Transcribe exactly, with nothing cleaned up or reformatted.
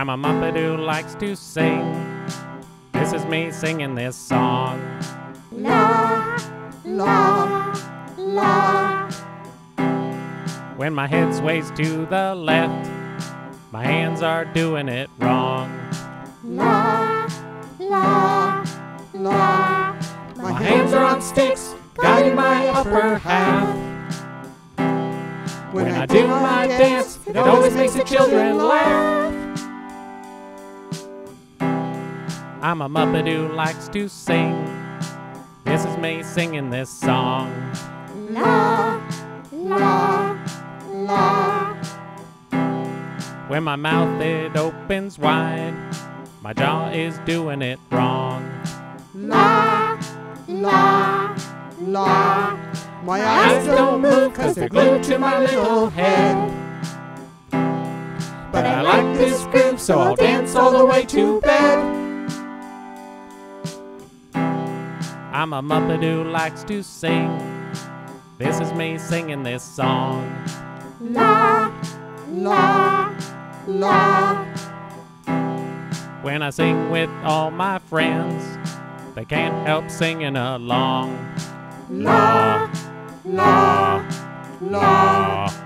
I'm a Muppet who likes to sing. This is me singing this song. La, la, la. When my head sways to the left, my hands are doing it wrong. La, la, la. My hands are on sticks, guiding my upper half. When I do my dance, it always makes the children laugh. I'm a Muppet who likes to sing. This is me singing this song. La, la, la. When my mouth it opens wide, my jaw is doing it wrong. La, la, la. My eyes don't move cause they're glued to my little head. But I like this groove, so I'll dance all the way to bed. I'm a Muppet who likes to sing. This is me singing this song. La, la, la. When I sing with all my friends, they can't help singing along. La, la, la.